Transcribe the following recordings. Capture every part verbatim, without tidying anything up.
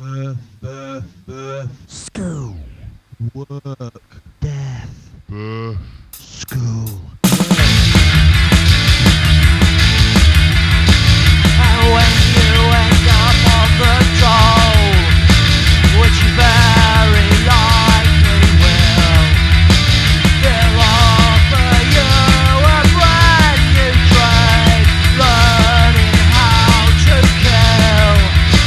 birth, birth, birth, school, work, death, birth, school. And when you end up on the dole, which you very likely will, they'll offer you a brand new trade, learning how to kill.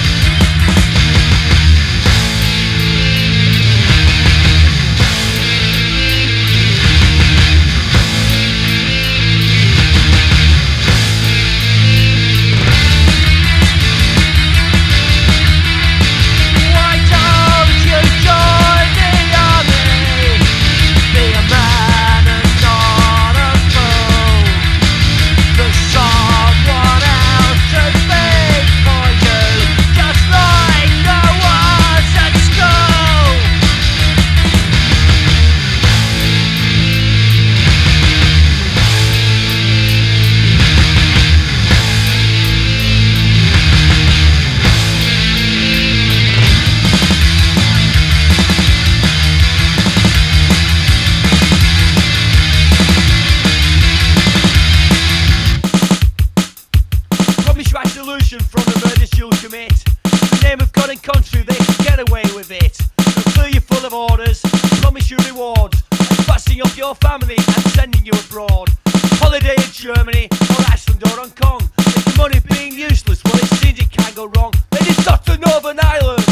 Why don't you join the army? Be a man and not a fool. There's someone else to think for you, just like there was at school. Promise resolution from the murders you'll commit. In the name of God and country, they can get away with it. They'll fill you full of orders, promise you rewards, and passing off your family and sending you abroad. Holiday in Germany, or Iceland, or Hong Kong. If the money being useless, well, it seems it can go wrong. Then it's not to Northern Ireland.